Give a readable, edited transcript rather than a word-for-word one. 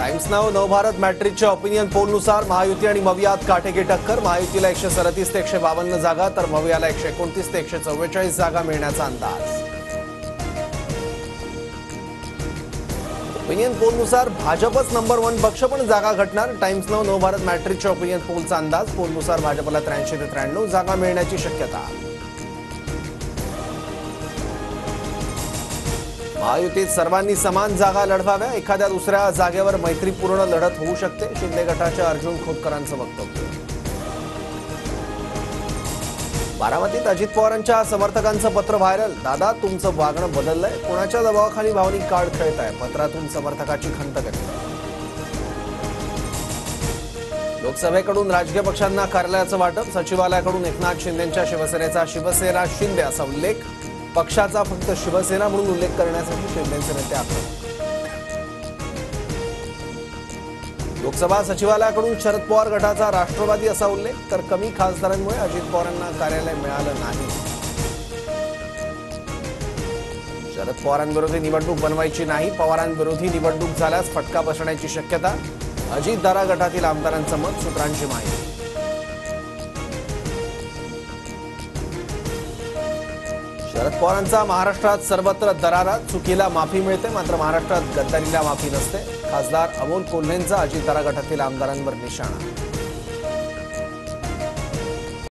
Times Now Navbharat मॅट्रिकच्या opinion पोलनुसार महायुती आणि मवियात काटेकी टक्कर। महायुतीला 137 ते 152 जागा तर मवियाला 129 ते 144 जागा मिळण्याचा अंदाज। ओपिनियन पोलनुसार भाजपच नंबर 1 पक्ष पण जागा घटणार। टाइम्स नाव नवभारत मॅट्रिकच्या ओपिनियन पोलचा अंदाज। पोलनुसार भाजपला 83 ते 93 जागा मिळण्याची शक्यता। महायुतीत सर्वांनी समान जागा लढवाव्या, एखाद्या दुसऱ्या जागेवर मैत्रीपूर्ण लढत होऊ शकते। शिंदे गटाच्या अर्जुन खोतकरांचं वक्तव्य। बारामतीत अजित पवारांच्या समर्थकांचं पत्र व्हायरल। दादा तुमचं वागणं बदललंय, कोणाच्या दबावाखाली भावनिक कार्ड खेळताय, पत्रातून समर्थकाची खंत व्यक्त। लोकसभेकडून राजकीय पक्षांना कार्यालयाचं वाटप। सचिवालयाकडून एकनाथ शिंदेंच्या शिवसेनेचा शिवसेना शिंदे असा उल्लेख। पक्षाचा फक्त शिवसेना म्हणून उल्लेख करण्यासाठी शिंदेचे नेते आक्रमक। लोकसभा सचिवालयाकडून शरद पवार गटाचा राष्ट्रवादी असा उल्लेख, तर कमी खासदारांमुळे अजित पवारांना कार्यालय मिळालं नाही। शरद पवारांविरोधी निवडणूक बनवायची नाही, पवारांविरोधी निवडणूक झाल्यास फटका बसण्याची शक्यता। अजितदारा गटातील आमदारांचं मत, सूत्रांची माहिती। शरद पवारांचा महाराष्ट्रात सर्वत्र दरारा। चुकीला माफी मिळते, मात्र महाराष्ट्रात गद्दारीला माफी नसते। खासदार अमोल कोल्हेंचा अजितदारा गटातील आमदारांवर निशाणा।